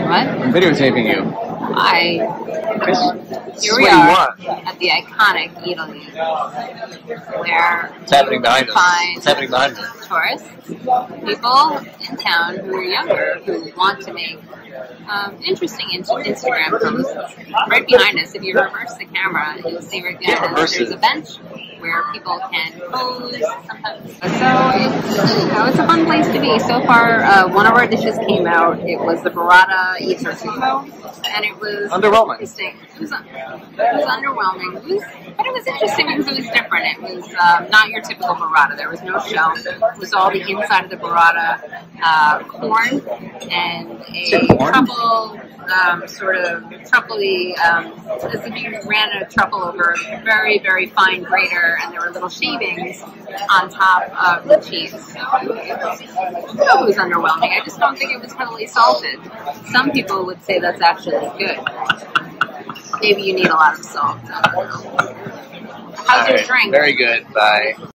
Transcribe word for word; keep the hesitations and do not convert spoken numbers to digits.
What? I'm videotaping you. Hi. This Here is we what you are want. at the iconic Eataly, where What's happening behind you us? find What's happening behind me? tourists, people in town who are younger who want to make um, interesting in- Instagram posts. Right behind us, if you reverse the camera, you'll see right behind Yeah, us reverse there's it. a bench where people can pose sometimes. So it's, you know, it's a fun place to be. So far, uh, one of our dishes came out. It was the burrata Eataly, and it was Underwhelming. interesting. It was, it was underwhelming. It was, but it was interesting because it was different. It was um, not your typical burrata. There was no shell. It was all the inside of the burrata, uh, corn, and a corn? truffle, um, sort of truffly, um, as if you ran a truffle over a very, very fine grater, and there were little shavings on top of the cheese. So it was, I don't know if it was underwhelming. I just don't think it was heavily salted. Some people would say that's actually good. Maybe you need a lot of salt. I don't know. How's your Alright, drink? very good. Bye.